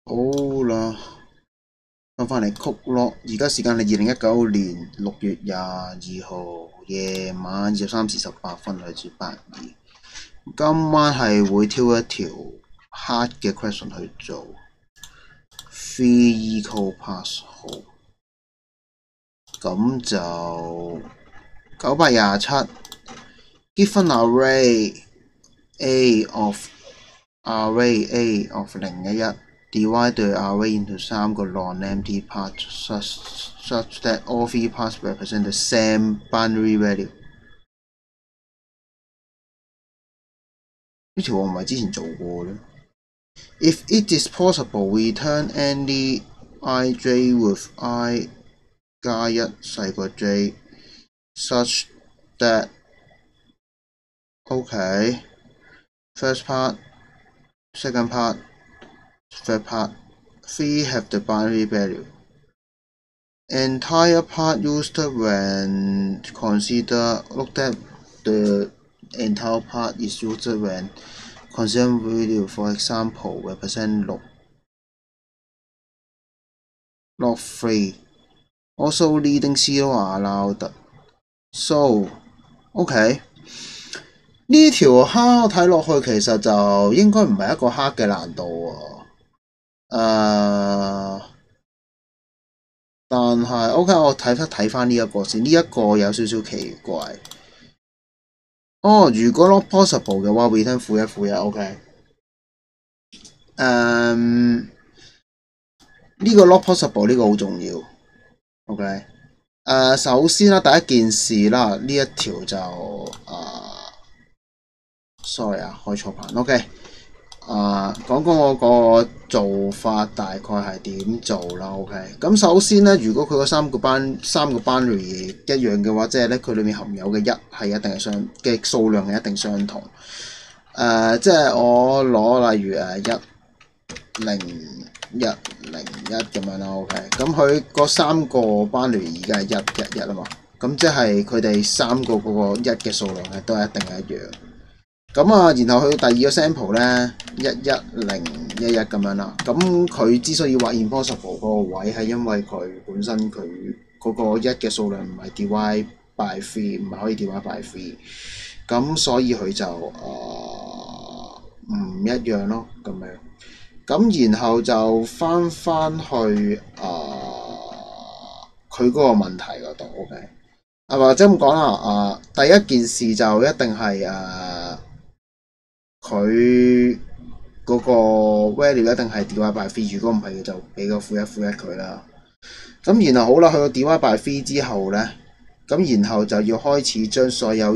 好啦，翻嚟曲咯。而家時間係2019年6月22號夜晚23時18分，嚟自82。今晚係會挑一條 hard 嘅 question 去做 free eco pass 好，咁就927 given array A of 011 divide the array into 3個 non-empty parts such that all three parts represent the same binary value。呢條我唔係之前做過咧。If it is possible, return any ij with I 加1細過 j such that OK first part, second part, third part, three have the binary value. Entire part used when consider look at the entire part is used when consider value, for example, represent log 3. Also leading zero are allowed. So, OK。呢條黑睇落去其實就應該唔係一個黑嘅難度喎。但係 OK， 我睇翻呢一個先，呢一個有少少奇怪。如果 not possible 嘅話 ，return 負一 OK。呢個 not possible 呢個好重要。OK。首先啦，第一件事啦，呢一條就sorry 啊，開錯盤。OK。講講我個做法大概係點做啦 ，OK。咁首先咧，如果佢嗰三個 binary 一樣嘅話，即係咧佢裏面含有嘅一係一定係嘅數量係一定相同。即係我攞例如10101咁樣啦 ，OK。咁佢嗰三個 binary 而家係111啊嘛，咁即係佢哋三個嗰個一嘅數量係都係一定係一樣。咁然後去到第二個 sample 咧，11011咁樣啦。咁佢之所以話 impossible 嗰個位係因為佢本身佢嗰個一嘅數量唔係 divide by 3，唔係可以 divide by 3。咁所以佢就唔一樣咯，咁樣。咁然後就翻去佢嗰個問題嗰度 ，OK。或者咁講啦，第一件事就一定係佢嗰個 value 一定係 divide by 3，如果唔係就俾個負一佢啦。咁然後好啦，去到 divide by 3之後咧，咁然後就要開始將所有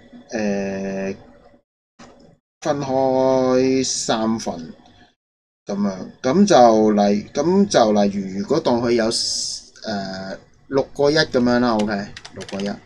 分開三份咁樣。咁就例如如果當佢有6個1咁樣啦 ，OK， 6個1，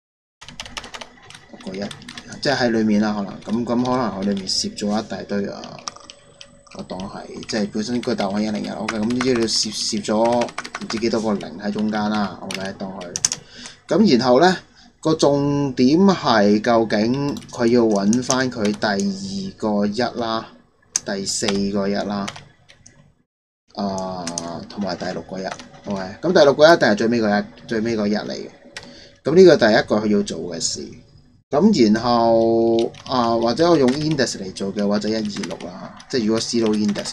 即係喺裏面啦，可能咁可能我裏面攝咗一大堆我當係即係本身個答案101 ，OK， 咁呢啲你攝咗唔知幾多個0喺中間啦 ，OK， 當佢。咁然後咧個重點係究竟佢要揾翻佢第二個1啦，第4個1啦，同埋第6個1 ，OK， 咁第6個1一定係最尾個1嚟嘅。咁呢個第一個佢要做嘅事。咁然後或者我用 index 嚟做嘅話就126啦，即係如果 zero index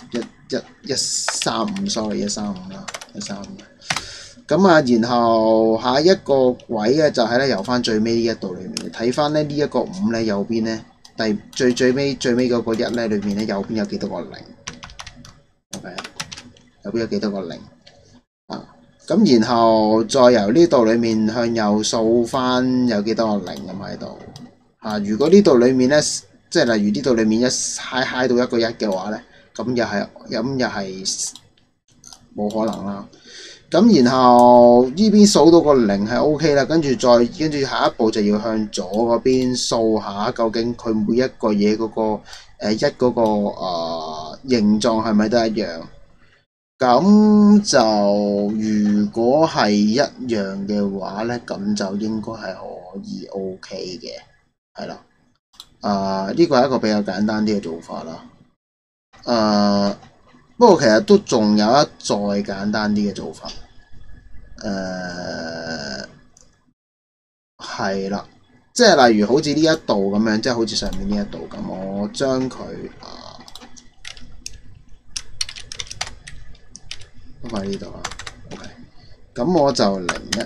135 啦，135。咁然後下一個位咧就係咧由翻最尾呢一度裏面睇翻咧呢一個5咧右邊咧最尾嗰個1咧裏面咧右邊有幾多個0 ，OK， 右邊有幾多個0咁然後再由呢度裏面向右掃翻有幾多個0咁喺度如果呢度裏面咧，即係例如呢度裏面一嗨到一個1嘅話咧，咁又係冇可能啦。咁然後呢邊數到個0係 OK 啦，跟住下一步就要向左嗰邊掃下，究竟佢每一個嘢嗰個1嗰個形狀係咪都一樣？咁就如果係一樣嘅話咧，咁就應該係可以 OK 嘅，係啦。呢個係一個比較簡單啲嘅做法啦。 不過其實都仲有一再簡單啲嘅做法。係啦，即係例如好似呢一度咁樣，即係好似上面呢一度咁，我將佢都喺呢度啦。OK， 咁我就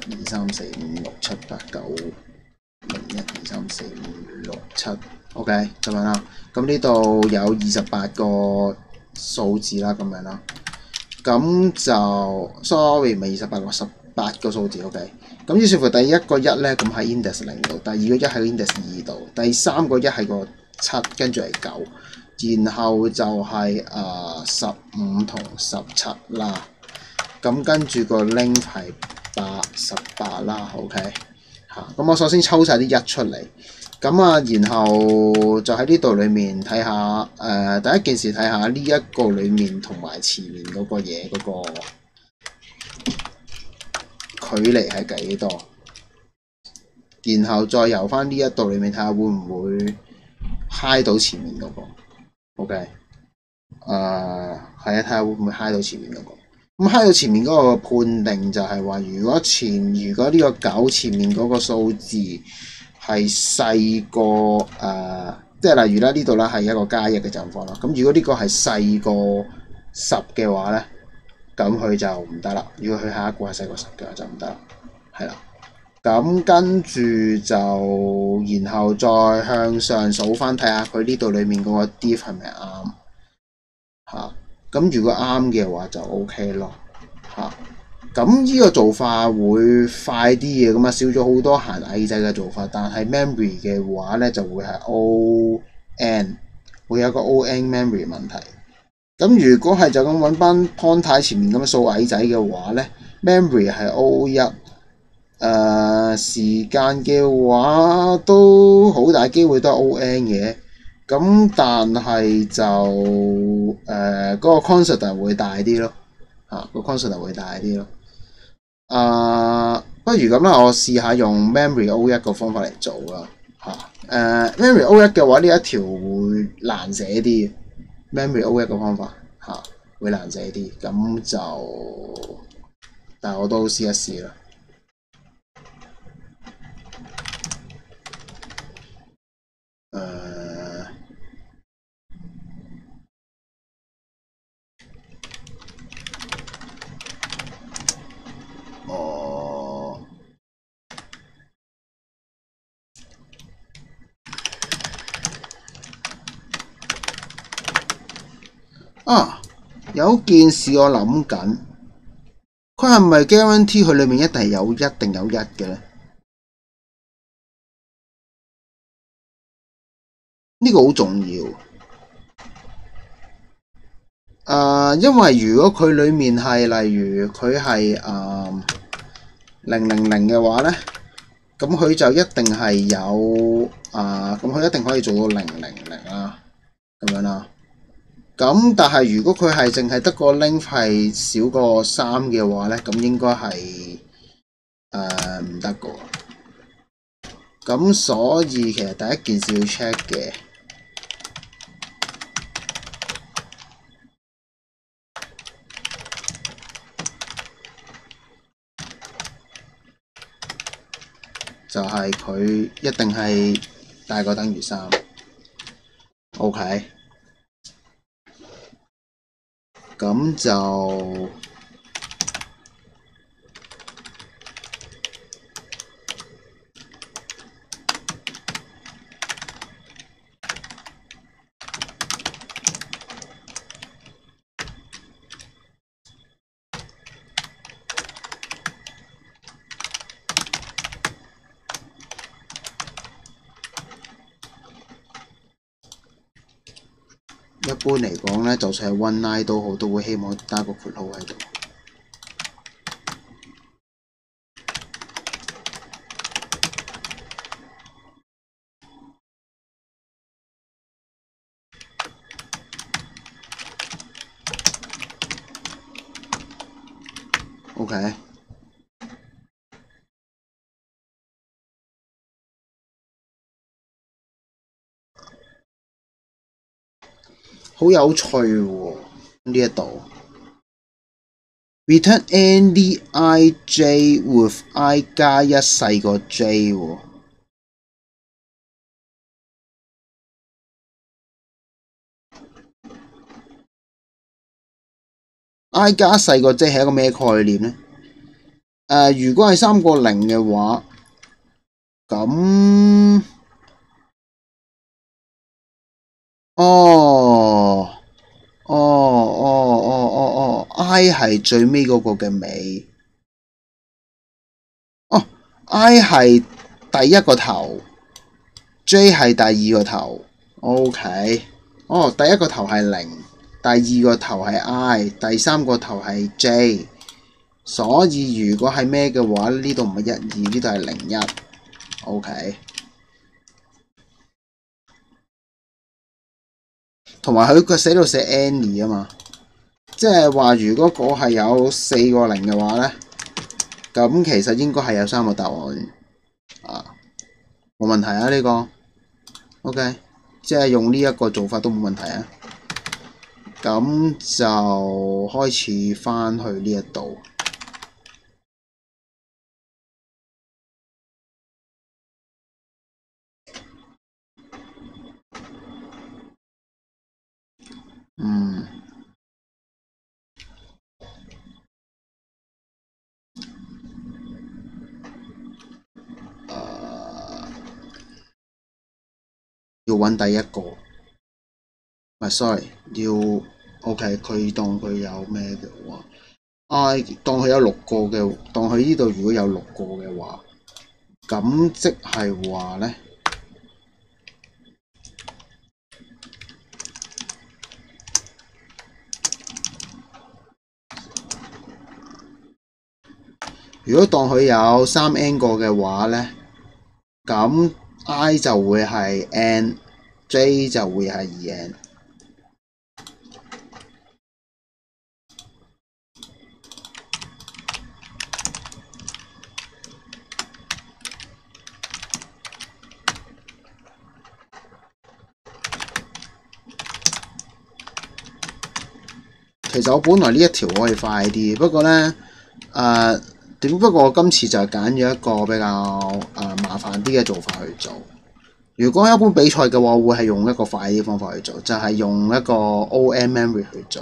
012345678901234567 OK 咁樣啦。咁呢度有28個數字啦，咁樣啦。咁就 sorry 唔係28個18個數字 OK。咁於是乎第一個一咧，咁喺 index 0度，第二個一喺 index 2度，第三個一係個7，跟住係9，然後就係15同17啦。咁跟住個 link 係88啦 ，OK 嚇。咁我首先抽晒啲一出嚟，咁然後就喺呢度裡面睇下第一件事睇下呢一個裡面同埋前面嗰個嘢嗰個距離係幾多，然後再由翻呢一度裡面睇下會唔會揩到前面嗰個 ，OK 係啊，睇下會唔會揩到前面嗰個。咁揩到前面嗰個判定就係話，如果呢個9前面嗰個數字係細過即係例如啦呢度啦係一個+1嘅狀況啦。咁如果呢個係細過10嘅話咧，咁佢就唔得啦。如果佢下一個係細過10嘅話就唔得啦，係啦。咁跟住就然後再向上數翻睇下佢呢度裡面嗰個 div 係咪啱嚇。咁如果啱嘅話就 OK 咯嚇。咁呢個做法會快啲嘅，咁少咗好多閒矮仔嘅做法。但係 memory 嘅話咧就會係 ON， 會有個 ON memory 問題。咁如果係就咁揾班 pointer 前面咁樣掃矮仔嘅話咧 ，memory 係 O1。時間嘅話都好大機會都係 ON 嘅。咁但係就嗰個 constant 會大啲咯，個 constant 會大啲咯。不如咁啦，我試下用 memory O1 個方法嚟做啦memory O1 嘅話呢一條會難寫啲 memory O1 個方法會難寫啲，咁就但係我都試一試啦。有件事我諗緊，佢係咪 guarantee 佢裏面一定係有1定有1嘅咧？呢個好重要。因為如果佢裏面係例如佢係000嘅話咧，咁佢就一定係有咁佢一定可以做到000啦，咁樣啦。咁但係如果佢係淨係得個 length 係少過3嘅話咧，咁應該係唔得嘅。咁所以其實第一件事要 check 嘅就係佢一定係大過等於3。OK， 咁就一般嚟講咧，就算係 one line 都好，都會希望加個括號喺度。OK， 好有趣喎！ 呢一度 return any ij with I 加1細過 j 喎。I 加細過 j 係一個咩概念呢？如果係3個0嘅話，咁I 係最尾嗰個嘅尾。I 係第一個頭 ，J 係第二個頭。OK，第一個頭係0，第二個頭係 I，第三個頭係 J。所以如果係咩嘅話，呢度唔係1、2，呢度係0、1。OK。同埋佢寫到寫 any 啊嘛，即係話如果嗰係有4個0嘅話咧，咁其實應該係有3個答案啊，冇問題啊呢個。OK， 即係用呢一個做法都冇問題啊。咁就開始翻去呢一度。要揾第一個，唔係 sorry， 要 OK， 佢當佢有咩嘅話，I 當佢有6個嘅，當佢呢度如果有6個嘅話，咁即係話咧，如果當佢有3n 個嘅話咧，咁 I 就會係 n，J 就會係2n。其實我本來呢一條可以快啲，不過咧不過我今次就揀咗一個比較麻煩啲嘅做法去做。如果一般比賽嘅話，我會係用一個快啲嘅方法去做，就係用一個 OM memory 去做。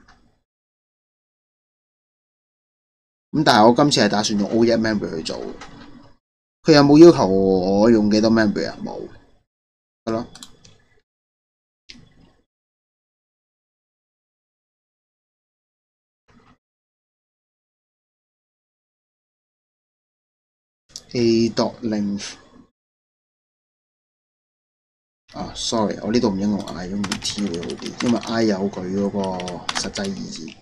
咁但係我今次係打算用 O1 memory 去做。佢有冇要求我用幾多 memory 啊？冇，係咯。A dot length sorry， 我呢度唔應用 I， 用 T 會好啲，因為 I 有佢嗰個實際意義。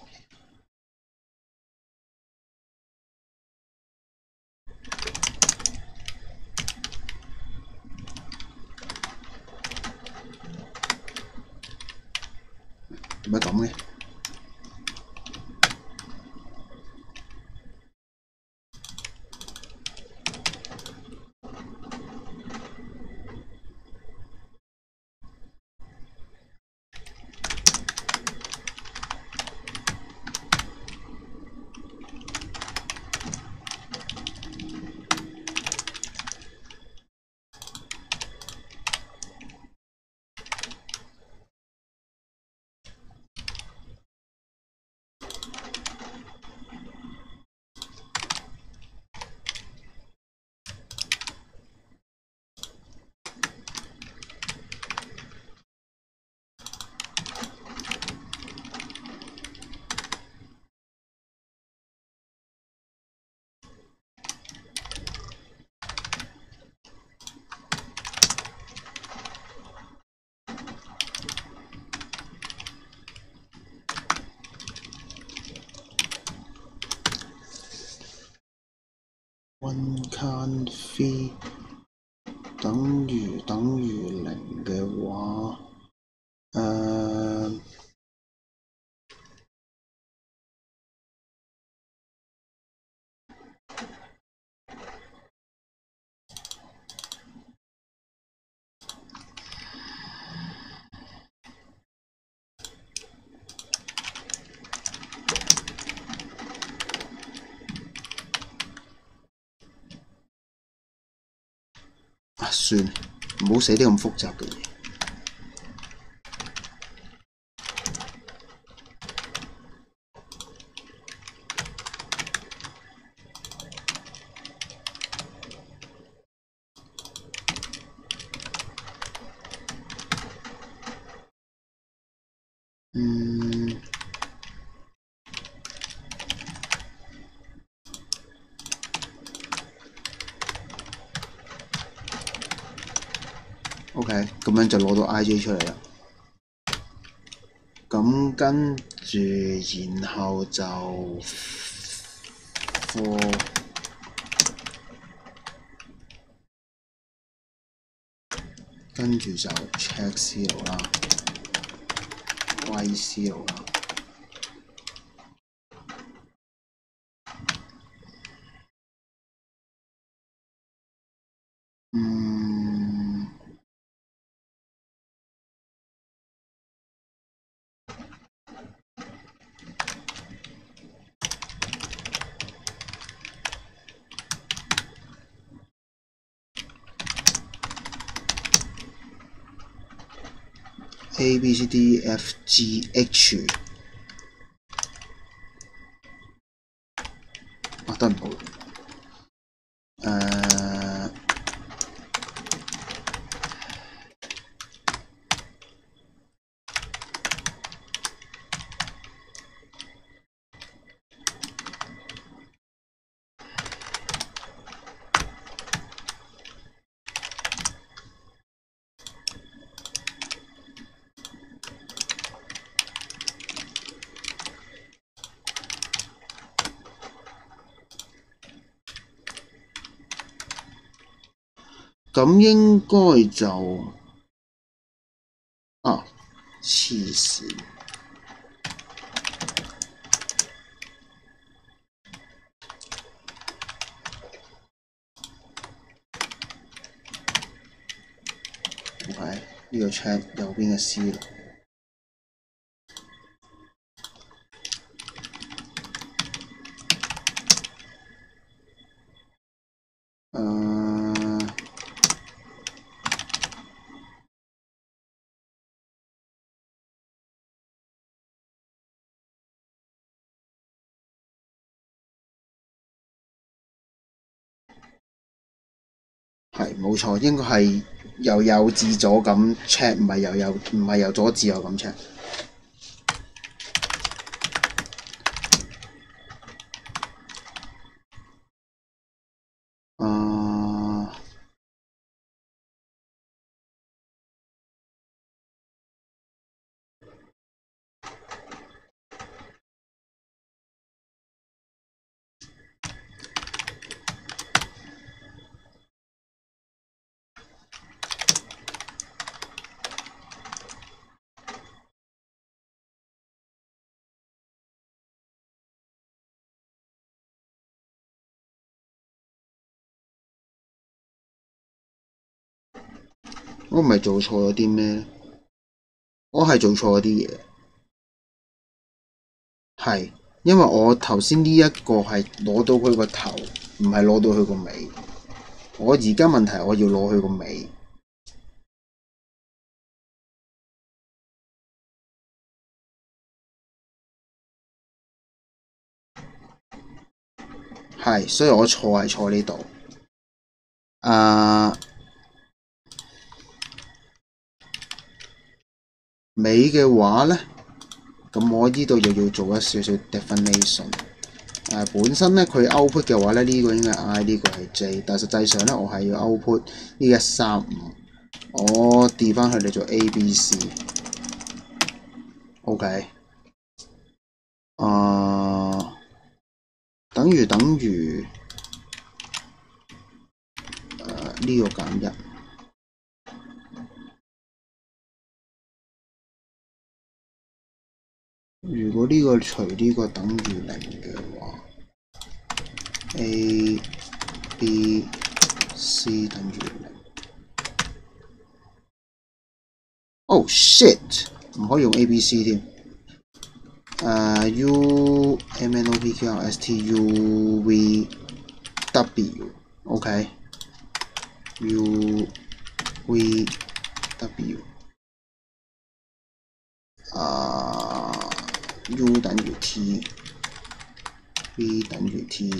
點解咁嘅？1 can v 等於0嘅話， 算，唔好寫啲咁複雜嘅嘢。OK， 咁樣就攞到 IJ 出嚟啦。咁跟住，然後就 for 跟住就 check zero 啦 ，y zero 啦。A B C D E F G H 啊，得唔好。咁應該就啊，黐線！OK， 呢個 check 右邊嘅 C 啦。係冇錯，應該係由右至左咁 check， 唔係由左至右咁 check。我唔係做錯咗啲咩？我係做錯咗啲嘢。係，因為我頭先呢一個係攞到佢個頭，唔係攞到佢個尾。我而家問題我要攞佢個尾。係，所以我錯係錯呢度。尾嘅話咧，咁我呢度又要做一少少 definition。本身咧佢 output 嘅話咧，呢個應該係 I， 呢個係 J， 但實際上咧我係要 output 呢135，我調翻佢嚟做 ABC。OK， 等於呢個減1。如果呢個除呢個等於0嘅話 ，A、B、C 等於0。Oh shit！ 唔可以用 ABC 添。U M N O P Q R S T U V W OK U V W U 等於 T，V 等於 T。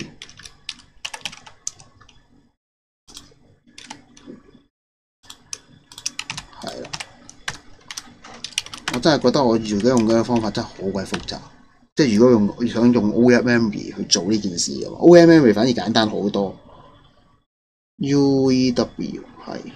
係啦，我真係覺得我自己用嘅方法真係好鬼複雜。即係如果想用 OM memory 去做呢件事嘅話，OM memory 反而簡單好多。UEW 係。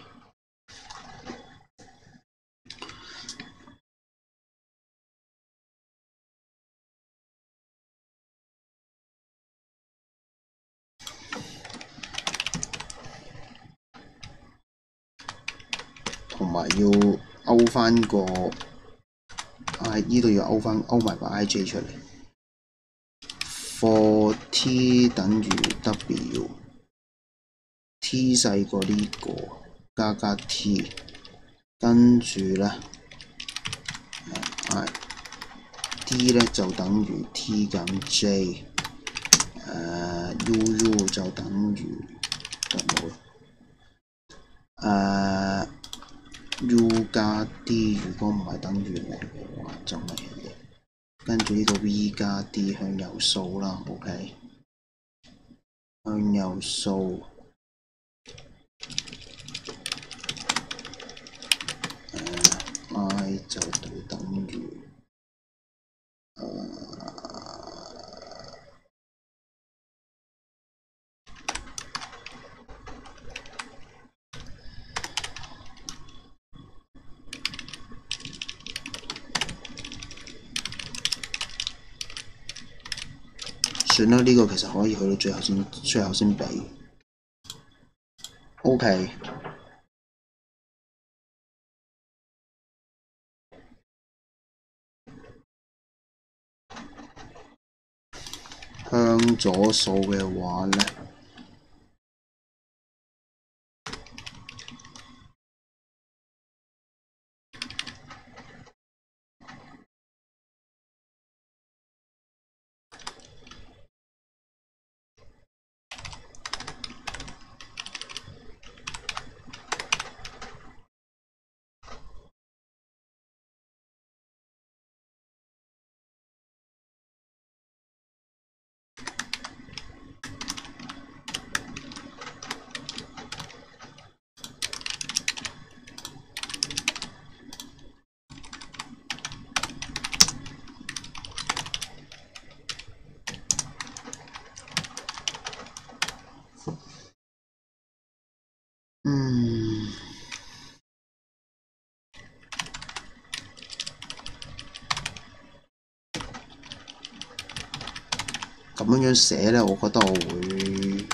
同埋要勾翻個呢度要勾埋個 IJ 出嚟。For T 等於 W，T 細過呢個加 T， 跟住咧D 咧就等於 T 減 J，UU 就等於U 加 D， 如果唔係等於零嘅話就咪嘢。跟住呢個 V 加 D 向右掃啦 ，OK， 向右掃，I 就等於算啦，呢個其實可以去到最後先俾 ，OK。向左掃嘅話咧，咁樣寫咧，我覺得我會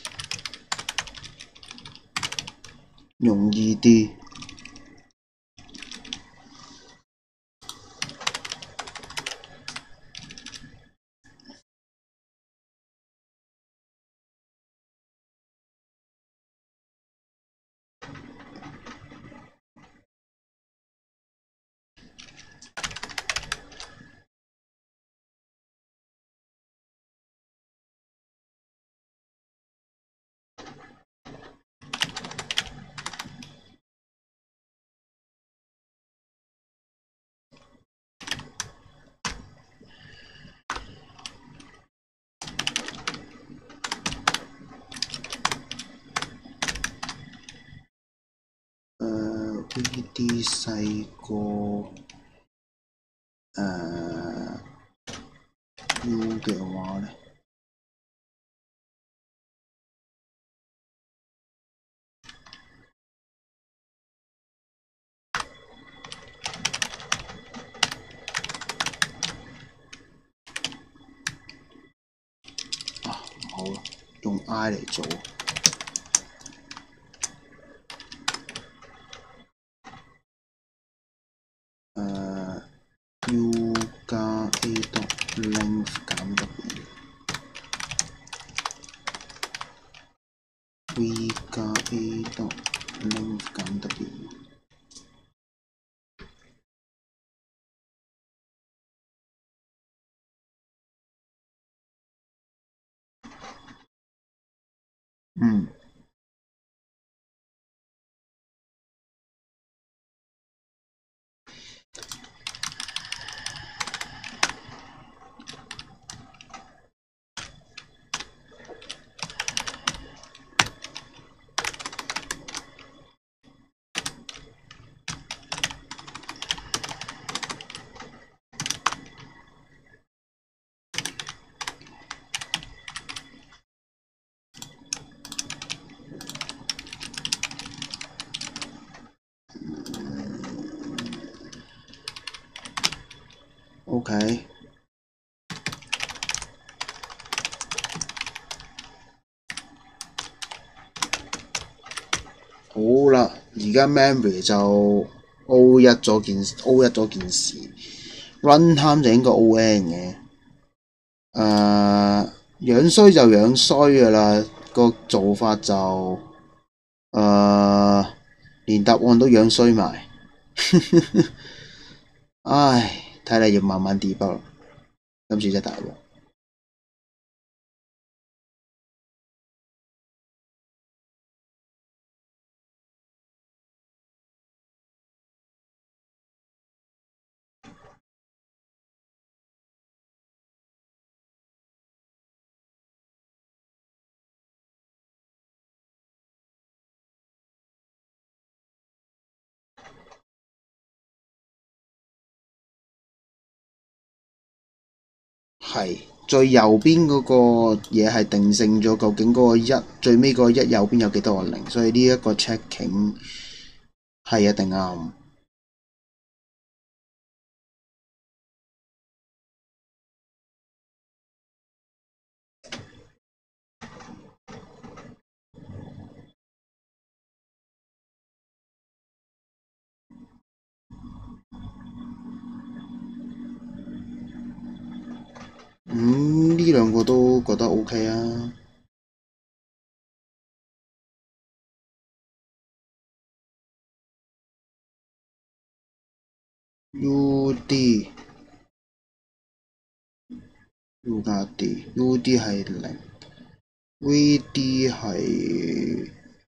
容易啲。VD 細過U 嘅話咧，唔好啦，用 I 嚟做。U 加 A dot length 減 W，V 加 A dot length 減 W。 OK。好啦，而家 memory 就 O 一咗件事 ，runtime 就應該 ON 嘅。樣衰就樣衰㗎啦，個做法就連答案都樣衰埋。唉，睇嚟要慢慢 debug，今次真係大鑊。係最右邊嗰個嘢係定性咗，究竟嗰個一最尾嗰個一右邊有幾多個零，所以呢一個 checking 係一定啱。呢兩個都覺得 OK 啊。UD U 加 D，UD 係零，VD 係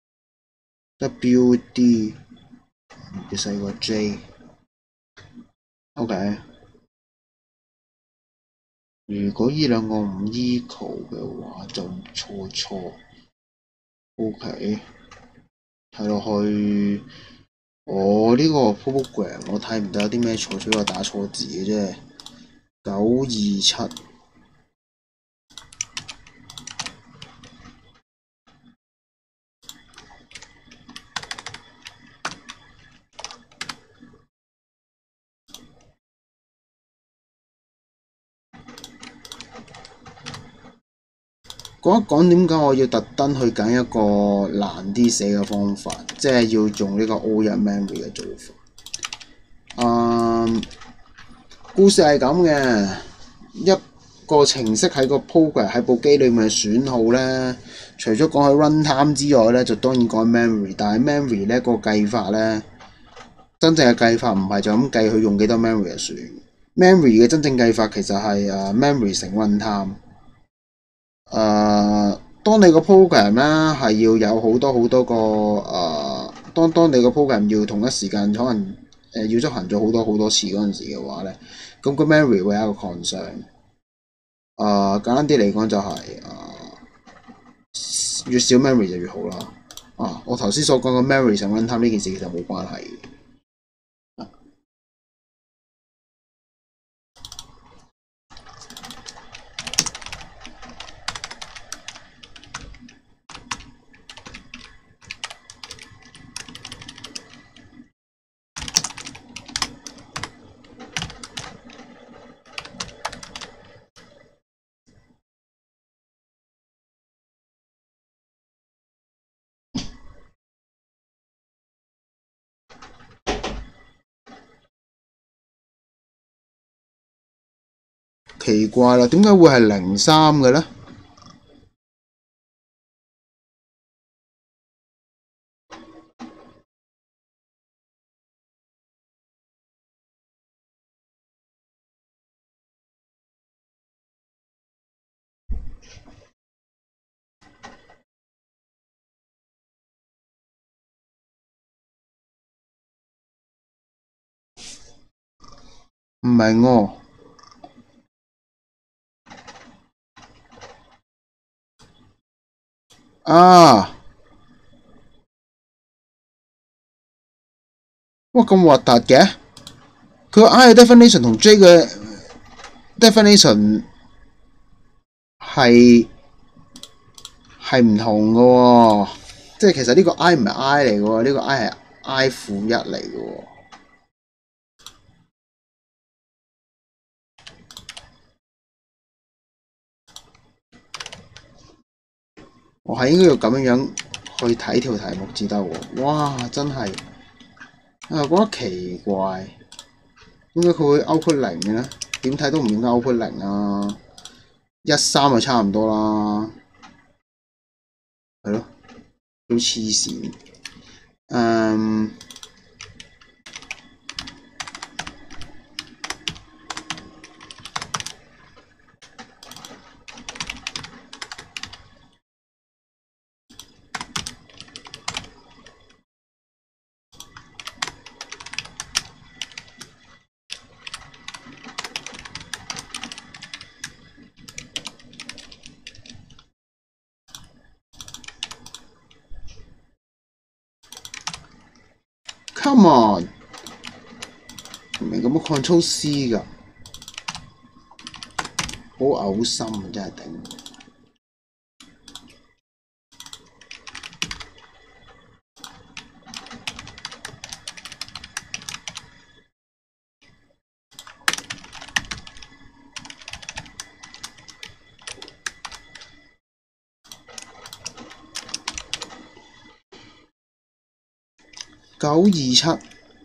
WD 要細過 J。OK， 如果呢兩個唔 equal 嘅話，就錯。OK， 睇落去，我呢個 program 我睇唔到有啲咩錯，除咗我打錯字嘅啫。927。講一講點解我要特登去揀一個難啲寫嘅方法，即係要用呢個 O1 memory 嘅做法。故事係咁嘅，一個程式喺個 program 喺部機裏面嘅損耗咧，除咗講佢 runtime 之外咧，就當然講 memory。但係 memory 咧個計法咧，真正嘅計法唔係就咁計佢用幾多 memory 就算。memory 嘅真正計法其實係memory 乘 runtime。當你個 program 咧係要有好多個當你個 program 要同一時間可能要執行咗好多次嗰陣時嘅話咧，咁個 memory 會有一個 concern。簡單啲嚟講就係越少 memory 就越好啦。我頭先所講嘅 memory 乘 runtime 呢件事其實冇關係嘅。奇怪啦，點解會係03嘅咧？唔明喎。哇咁核突嘅！佢個 I 嘅 definition 同 J 嘅 definition 係唔同嘅喎，即係其實呢個 I 唔係 I 嚟嘅喎，呢個 I 係 I-1嚟嘅喎。 我係應該要咁樣去睇條題目至得喎。哇！真係覺得奇怪，點解佢會 output 零嘅咧？點睇都唔應該 output 零啊！13就差唔多啦，係咯，都黐線。Come on， 唔明咁樣 Control C 㗎，好嘔心啊！真係頂。927。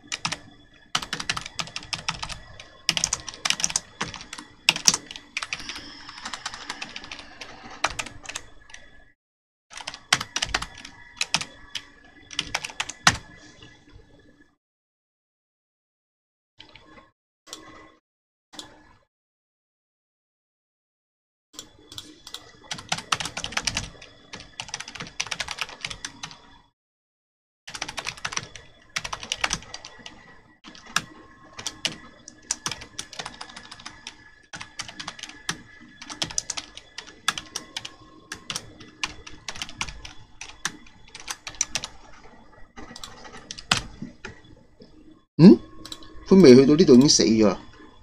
佢未去到呢度已經死咗啦。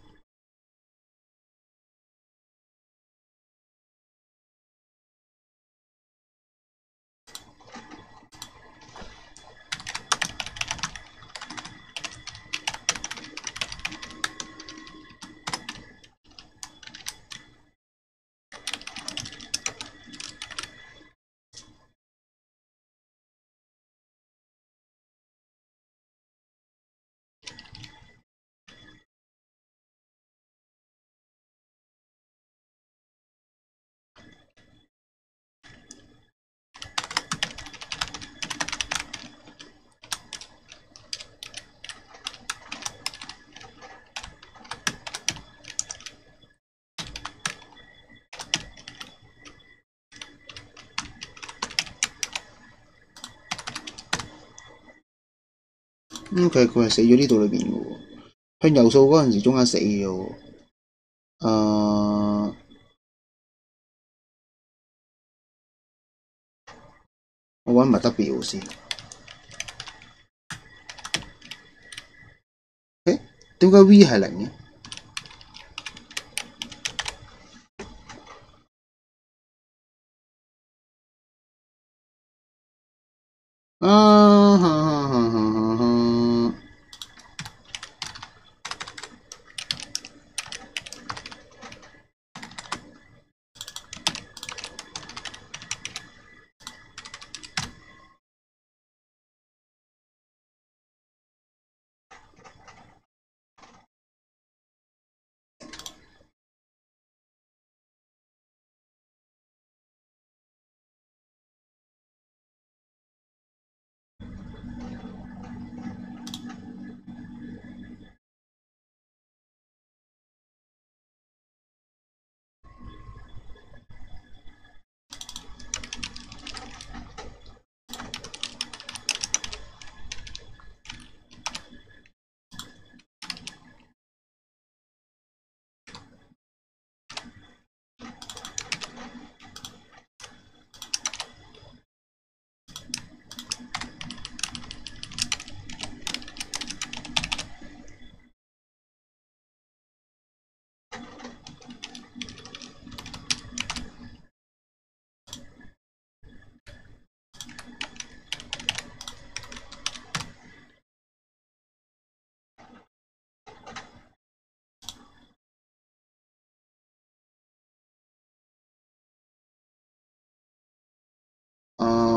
佢係死咗呢度裏邊嘅喎，向右數嗰陣時中間死咗喎。我揾埋 W 先。點解 V 係零嘅？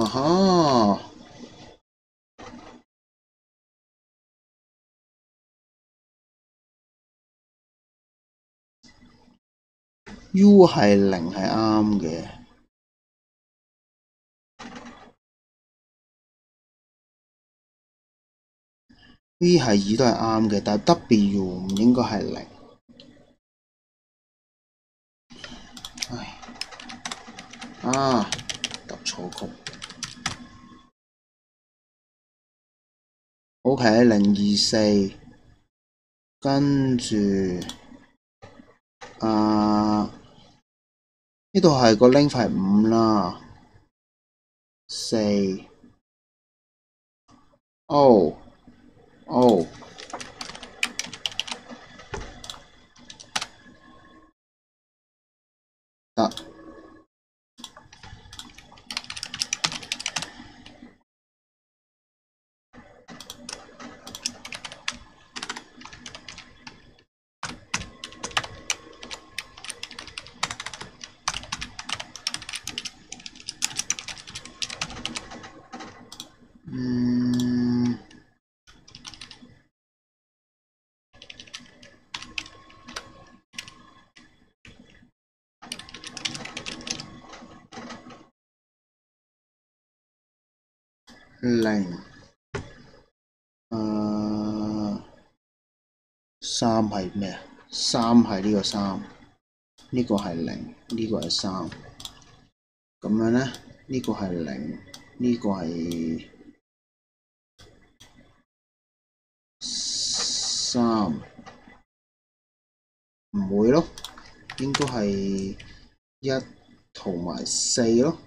哈。U 係零係啱嘅，V 係2都係啱嘅，但係 W 唔應該係零。唉，啊，揼錯曲。OK，024，跟住呢度係個 length 係5啦，4。哦，哦，得。0，3係咩啊？3係呢個3，呢個係0，呢個係3。咁樣咧，呢個係0，呢個係3，唔會咯，應該係1同埋4咯。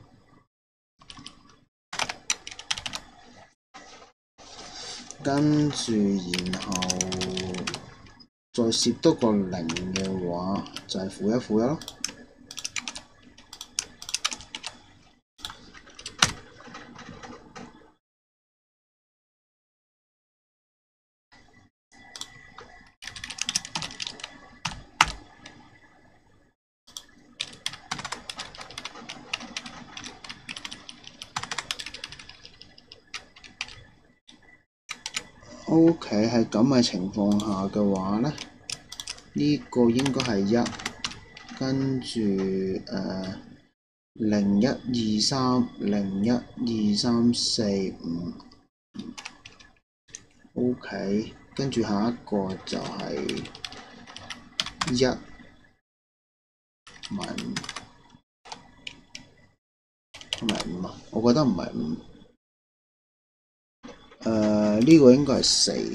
跟住然後再攝多個0嘅話，就係負1負1咯。OK， 係咁嘅情況下嘅話咧，呢個應該係1，跟住0 1 2 3 0 1 2 3 4 5。OK， 跟住下一個就係1同埋5，係咪5啊？我覺得唔係5。呢個應該係4。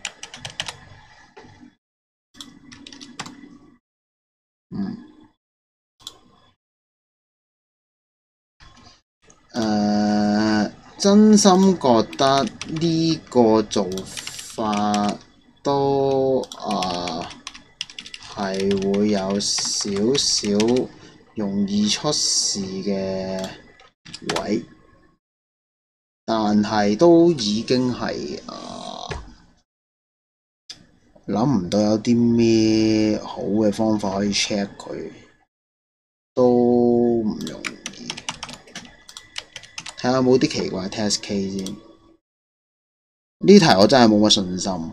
真心覺得呢個做法都係會有少少容易出事嘅位，但係都已經係諗唔到有啲咩好嘅方法可以 check 佢，都唔容易。睇下有冇啲奇怪 test case 先。呢題我真係冇乜信心。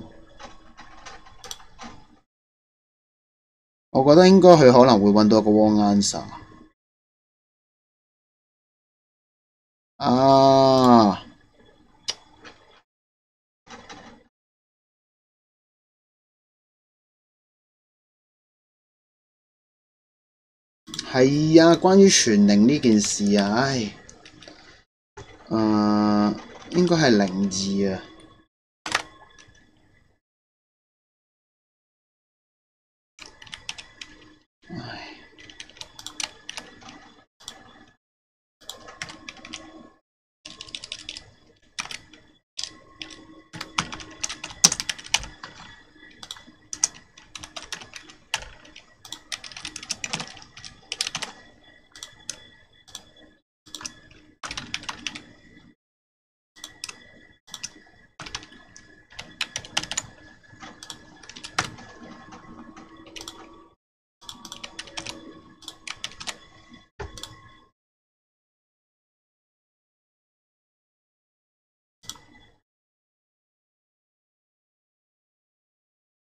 我覺得應該佢可能會揾到一個 wrong answer。係啊，關於全零呢件事啊，唉，應該係02啊。唉。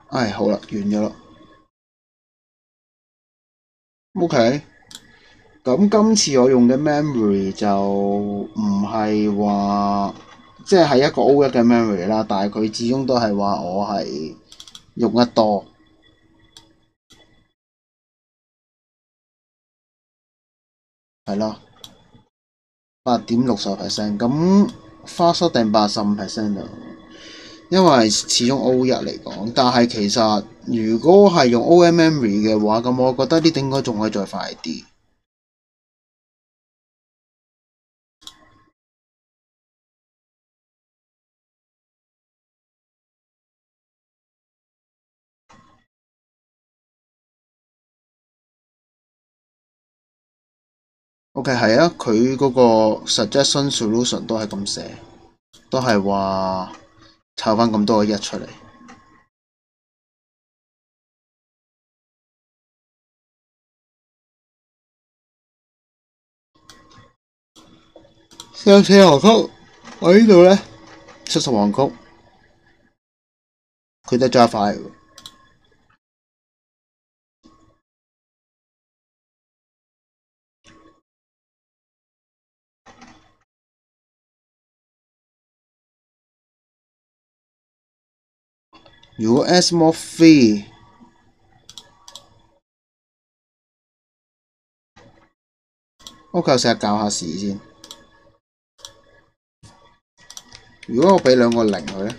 唉，好啦，完咗啦。OK，咁今次我用嘅 memory 就唔係話即係一個 O1嘅 memory 啦，但係佢始終都係話我係用得多，係咯，8.60%。咁 fast 定85% 啊？因為始終 O1嚟講，但係其實如果係用 OM memory 嘅話，咁我覺得呢啲應該仲可以再快啲。OK，係啊，佢嗰個 suggestion solution 都係咁寫，都係話湊翻咁多個一出嚟。上次行曲，我呢度咧70行曲，佢都揸快喎。如果 S more free， OK，我成日教下時先。如果我俾兩個零佢咧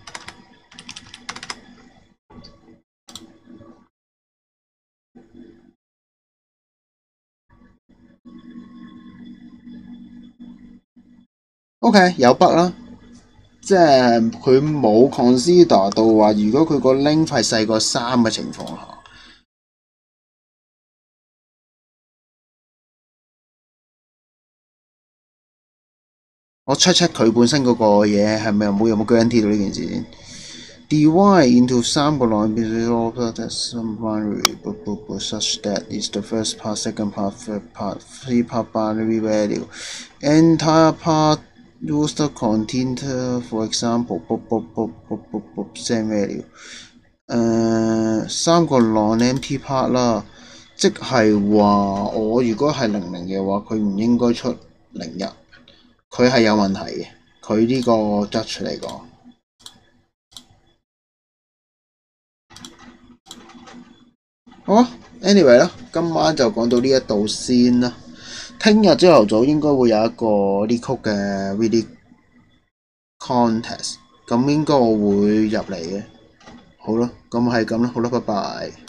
，OK 有筆啦。即係佢冇 consider 到話，如果佢個 length 係細過3嘅情況下，我 check 佢本身嗰個嘢係咪有冇 guarantee 到呢件事先。Divide into 3個 line that some binary such that is the first part, second part, third part, three part binary value. Entire part use the container, for example, same value。3個 non-empty part 啦，即係話我如果係00嘅話，佢唔應該出01，佢係有問題嘅。佢呢個 judge 嚟講。好啊 ，anyway 啦，今晚就講到呢一度先啦。聽日朝頭早應該會有一個呢曲嘅 really contest，咁應該我會入嚟嘅。好啦，咁係咁啦，好啦，拜拜。